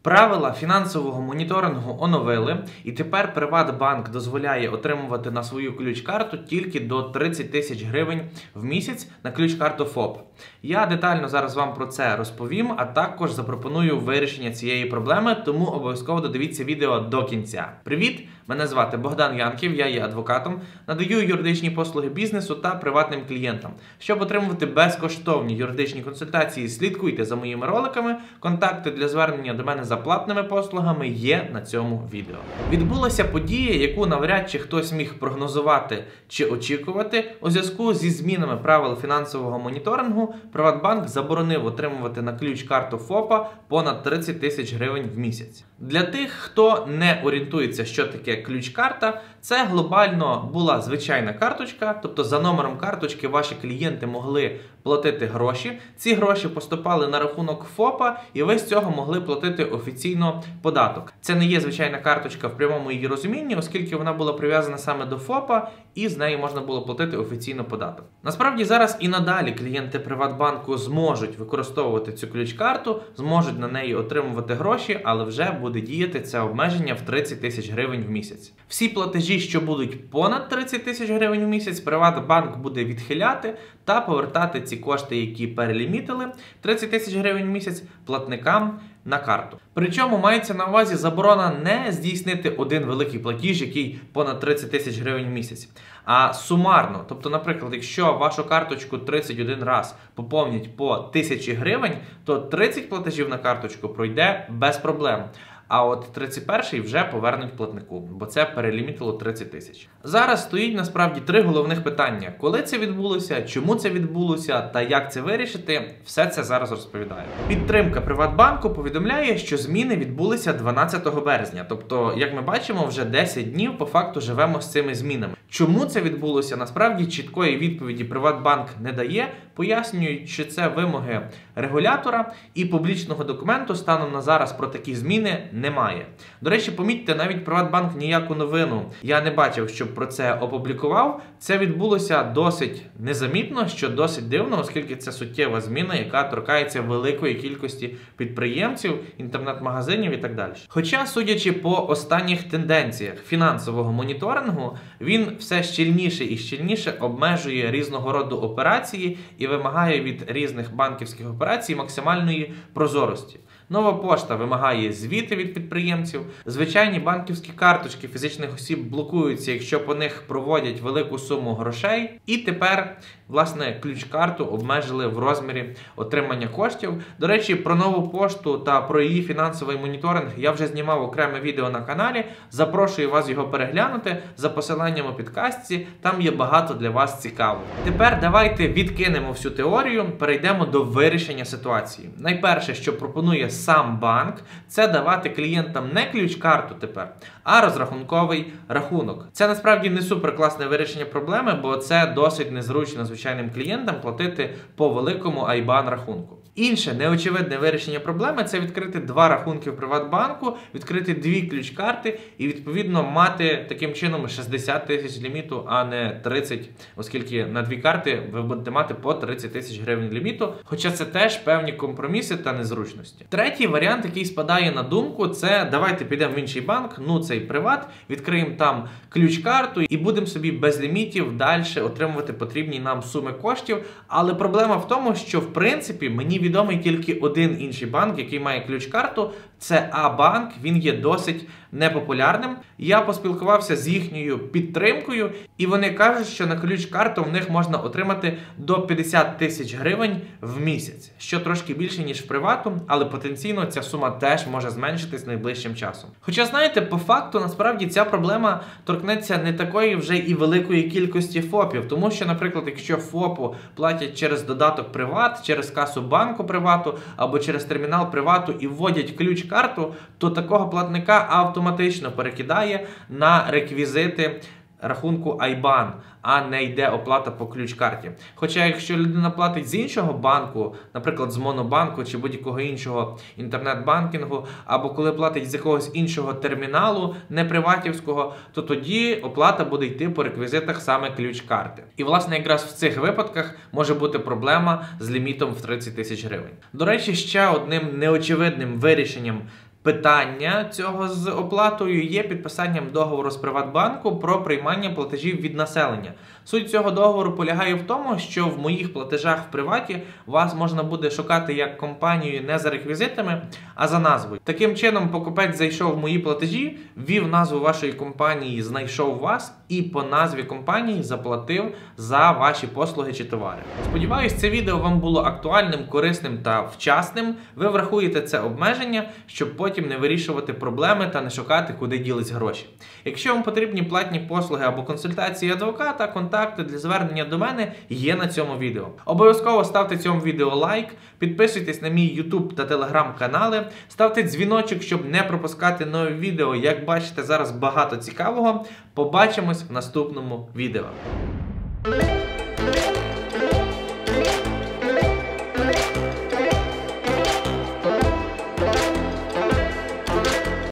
Правила фінансового моніторингу оновили, і тепер Приватбанк дозволяє отримувати на свою ключ-карту тільки до 30 тисяч гривень в місяць на ключ-карту ФОП. Я детально зараз вам про це розповім, а також запропоную вирішення цієї проблеми, тому обов'язково додивіться відео до кінця. Привіт! Мене звати Богдан Янків, я є адвокатом, надаю юридичні послуги бізнесу та приватним клієнтам. Щоб отримувати безкоштовні юридичні консультації, слідкуйте за моїми роликами, контакти для звернення до мене за платними послугами є на цьому відео. Відбулася подія, яку навряд чи хтось міг прогнозувати чи очікувати. У зв'язку зі змінами правил фінансового моніторингу Приватбанк заборонив отримувати на ключ-карту ФОПа понад 30 тисяч гривень в місяць. Для тих, хто не орієнтується, що таке ключ-карта, це глобально була звичайна карточка, тобто за номером карточки ваші клієнти могли платити гроші. Ці гроші поступали на рахунок ФОПа, і ви з цього могли платити офіційно податок. Це не є звичайна карточка в прямому її розумінні, оскільки вона була прив'язана саме до ФОПа, і з неї можна було платити офіційно податок. Насправді зараз і надалі клієнти Приватбанку зможуть використовувати цю ключ-карту, зможуть на неї отримувати гроші, але вже буде діяти це обмеження в 30 тисяч гривень в місяць. Всі платежі, що будуть понад 30 тисяч гривень в місяць, Приватбанк буде відхиляти та повертати ці кошти, які перелімітили 30 тисяч гривень в місяць, платникам на карту. Причому мається на увазі заборона не здійснити один великий платіж, який понад 30 тисяч гривень в місяць, а сумарно. Тобто, наприклад, якщо вашу карточку 31 раз поповнять по 1000 гривень, то 30 платежів на карточку пройде без проблем. А от 31-й вже повернуть платнику, бо це перелімітило 30 тисяч. Зараз стоїть насправді три головних питання. Коли це відбулося, чому це відбулося та як це вирішити, все це зараз розповідаю. Підтримка Приватбанку повідомляє, що зміни відбулися 12 березня. Тобто, як ми бачимо, вже 10 днів по факту живемо з цими змінами. Чому це відбулося? Насправді чіткої відповіді Приватбанк не дає, пояснюють, що це вимоги регулятора і публічного документу станом на зараз про такі зміни немає. До речі, помітьте, навіть Приватбанк ніяку новину я не бачив, щоб про це опублікував. Це відбулося досить незамітно, що досить дивно, оскільки це суттєва зміна, яка торкається великої кількості підприємців, інтернет-магазинів і так далі. Хоча, судячи по останніх тенденціях фінансового моніторингу, він все щільніше і щільніше обмежує різного роду операції і вимагає від різних банківських операцій максимальної прозорості. Нова пошта вимагає звіти від підприємців, звичайні банківські карточки фізичних осіб блокуються, якщо по них проводять велику суму грошей. І тепер, власне, ключ-карту обмежили в розмірі отримання коштів. До речі, про нову пошту та про її фінансовий моніторинг я вже знімав окреме відео на каналі. Запрошую вас його переглянути за посиланням у підкастці, там є багато для вас цікавого. Тепер давайте відкинемо всю теорію, перейдемо до вирішення ситуації. Найперше, що пропонує сам банк, це давати клієнтам не ключ-карту тепер, а розрахунковий рахунок. Це насправді не суперкласне вирішення проблеми, бо це досить незручно звичайним клієнтам платити по великому IBAN рахунку. Інше неочевидне вирішення проблеми – це відкрити два рахунки в Приватбанку, відкрити дві ключ-карти і, відповідно, мати таким чином 60 тисяч ліміту, а не 30, оскільки на дві карти ви будете мати по 30 тисяч гривень ліміту, хоча це теж певні компроміси та незручності. Третій варіант, який спадає на думку, це давайте підемо в інший банк, цей Приват, відкриємо там ключ-карту і будемо собі без лімітів далі отримувати потрібні нам суми коштів. Але проблема в тому, що в принципі мені відомий тільки один інший банк, який має ключ-карту, це А-банк, він є досить непопулярним. Я поспілкувався з їхньою підтримкою, і вони кажуть, що на ключ-карту в них можна отримати до 50 тисяч гривень в місяць, що трошки більше, ніж в Привату, але потенційно ця сума теж може зменшитись найближчим часом. Хоча, знаєте, по факту, насправді, ця проблема торкнеться не такої вже і великої кількості ФОПів, тому що, наприклад, якщо ФОПу платять через додаток Приват, через касу банку Привату або через термінал Привату і вводять ключ-карту, то такого платника автоматично перекидає на реквізити рахунку IBAN, а не йде оплата по ключ-карті. Хоча якщо людина платить з іншого банку, наприклад, з Монобанку чи будь-якого іншого інтернет-банкінгу, або коли платить з якогось іншого терміналу, не приватівського, то тоді оплата буде йти по реквізитах саме ключ-карти. І, власне, якраз в цих випадках може бути проблема з лімітом в 30 тисяч гривень. До речі, ще одним неочевидним вирішенням питання цього з оплатою є підписанням договору з Приватбанку про приймання платежів від населення. Суть цього договору полягає в тому, що в моїх платежах в Приваті вас можна буде шукати як компанію не за реквізитами, а за назвою. Таким чином, покупець зайшов в мої платежі, ввів назву вашої компанії, знайшов вас і по назві компанії заплатив за ваші послуги чи товари. Сподіваюсь, це відео вам було актуальним, корисним та вчасним. Ви врахуєте це обмеження, щоб потім не вирішувати проблеми та не шукати, куди ділись гроші. Якщо вам потрібні платні послуги або консультації адвоката, контакти для звернення до мене є на цьому відео. Обов'язково ставте цьому відео лайк, підписуйтесь на мій YouTube та Telegram канали, ставте дзвіночок, щоб не пропускати нові відео. Як бачите, зараз багато цікавого. Побачимось в наступному відео.